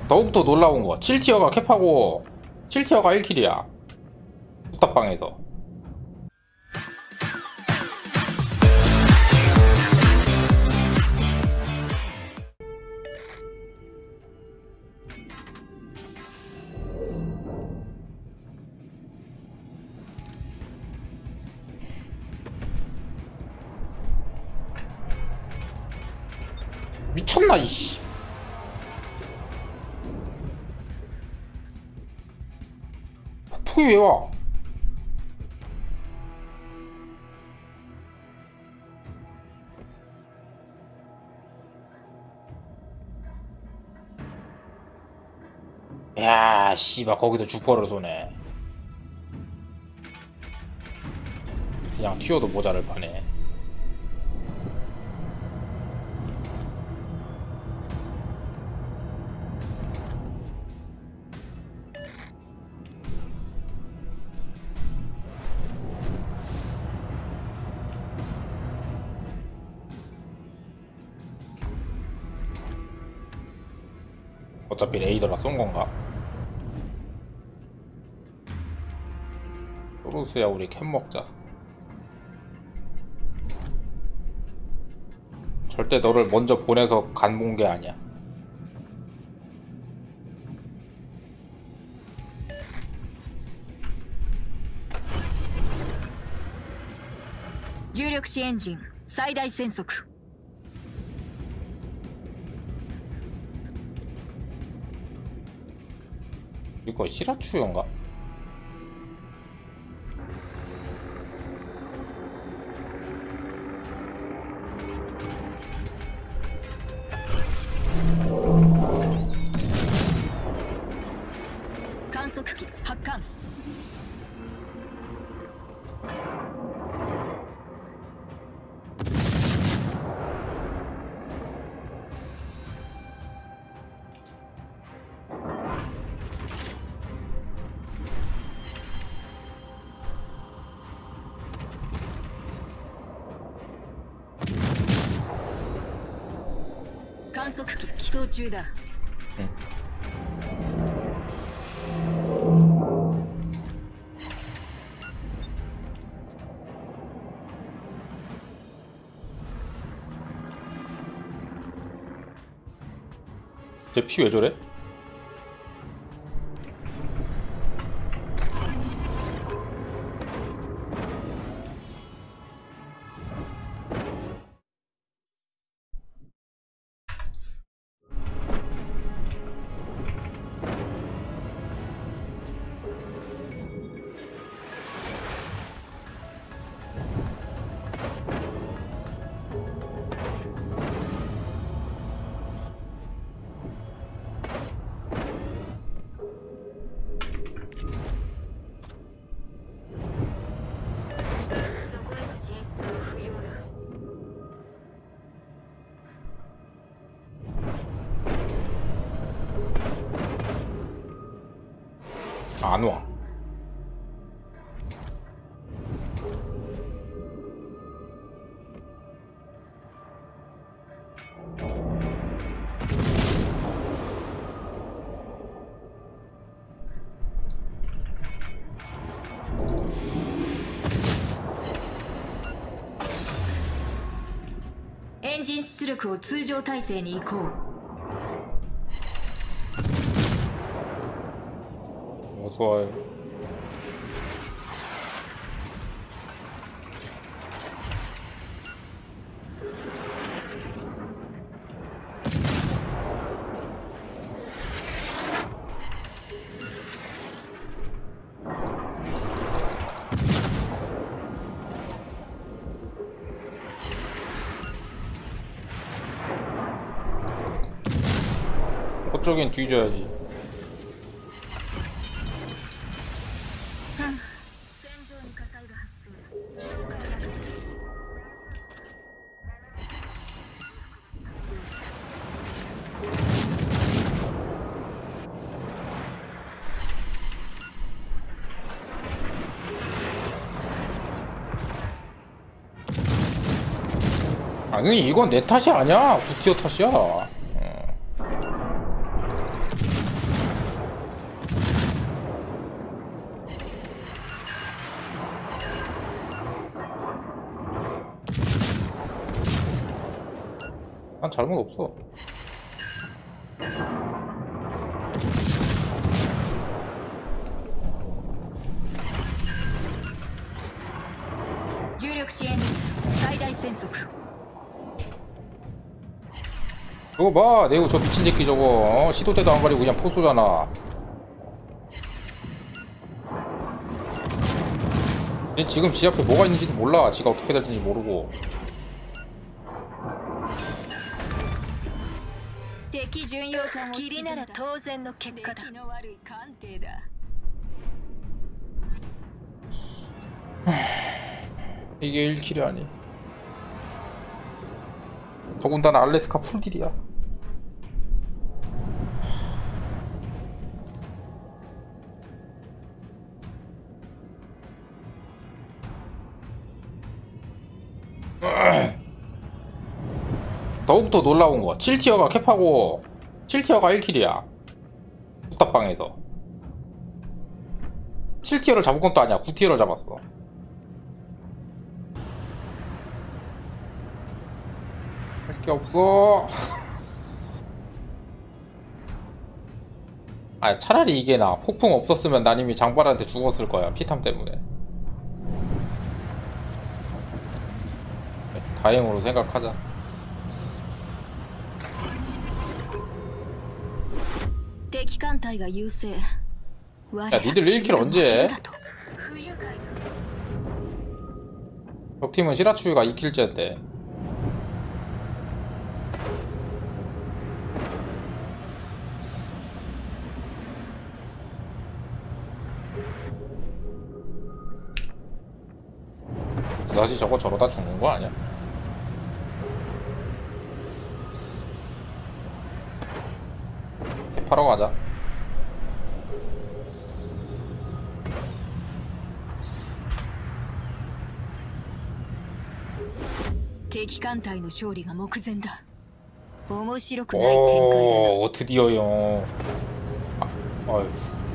더욱더 놀라운 거 7티어가 캡하고 7티어가 1킬이야 북탑방에서. 미쳤나 이씨. 폭풍이 왜 와? 야 씨발 거기도 주퍼를 쏘네. 그냥 튀어도 모자를 파네. 어차피 레이더라 쏜 건가? 소루스야 우리 캔 먹자. 절대 너를 먼저 보내서 간 본 게 아니야. 重力子エンジン最大戦速。 이거 시라추연가? 관속기発艦。 観測機起動中だ。 응. 쟤 피 왜 저래? 안 와. 엔진出力を通常体制に移行。 어서와요. 저긴 뒤져야지. 아니 이건 내 탓이 아니야. 부티어 탓이야. 잘못 없어. 주력 시 엔진最大戦速 저거 봐, 내가 저 미친 새끼 저거 시도 때도 안 가리고 그냥 포쏘잖아. 얘 지금 지 앞에 뭐가 있는지도 몰라. 지가 어떻게 될지 모르고. 敵巡洋艦を霧なら当然の結果だ。出来の悪い艦艇だ。 이게 1킬이 아니. 더군다나 알래스카 풀딜이야. 더욱더 놀라운 거 7티어가 캡하고 7티어가 1킬이야. 북탑방에서 7티어를 잡은 것도 아니야. 9티어를 잡았어. 할 게 없어. 아, 차라리 이게 나. 폭풍 없었으면 난 이미 장발한테 죽었을 거야. 피탐 때문에. 다행으로 생각하자. 야, 니들 1킬 언제 해? 적팀은 시라추유가 2킬째인데. 다시 저거 저러다 죽는 거 아니야? 파러 가자. 敵艦隊の勝利が目前だ。面白くない展開だな。 오, 드디어요. 아휴.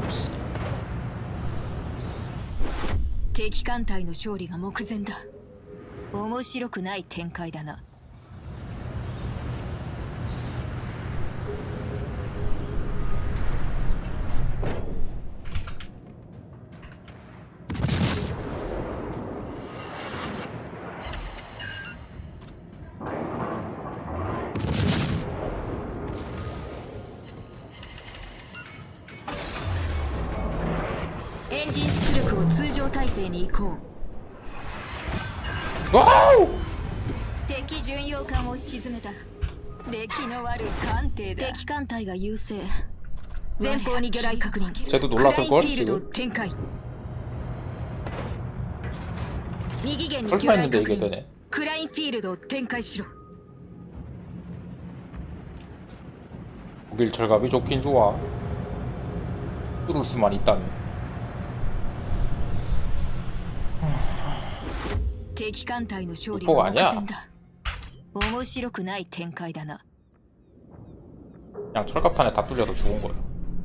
敵艦隊の勝利が目前だ。面白くない展開だな。 エンジン出力を通常体制に移行。 와우! 敵巡洋艦を沈めた。出来の悪い艦艇だ。敵艦隊が優勢。前方に魚雷確認。 쟤도 놀랐을 걸 フィールド 지금. 展開。右舷に魚 설마 雷 했는데 確 이게 認。 되네. クラインフィールドを展開しろ。 독일 철갑이 좋긴 좋아. 뚫을 수만 있다면. 敵艦隊の勝利が目前だ。面白くない展開だな。 그냥 철갑탄에 다 뚫려서 죽은 거야.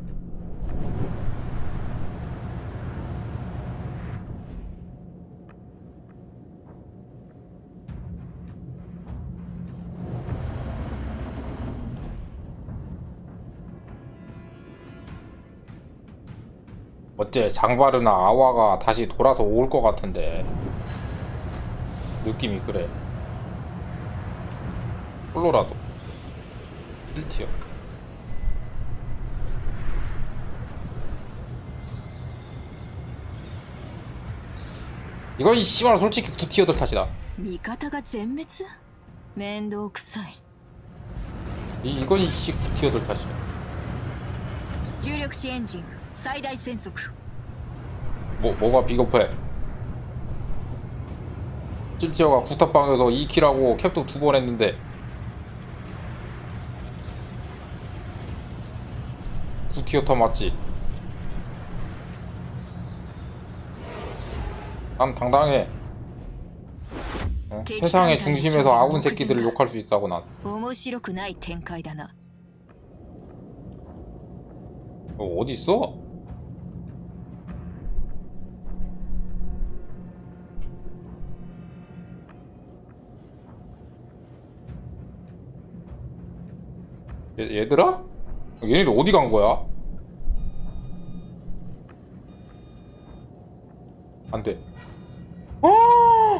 어째 장바르나 아와가 다시 돌아서 올 것 같은데 느낌이 그래. 홀로라도 1티어. 이건 씨발 솔직히 9티어들 탓이다. 味方が全滅？面倒くさい。 이건 이씨 9티어들 탓이야. 重力子エンジン最大戦速。 뭐가 비겁해? 7티어가 구탑방에서 2킬하고 캡도 2번 했는데 9티어 터 맞지? 난 당당해. 어? 세상의 중심에서 아군 새끼들을 욕할 수 있다고 난. 面白くない展開だな。 어디 있어? 얘들아? 얘네들 어디 간 거야? 안 돼. 아!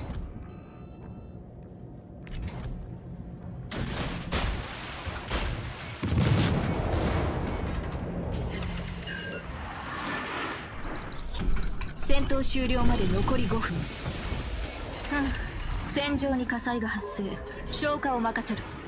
戦闘終了まで残り5分。戦場に火災が発生。消火を任せる。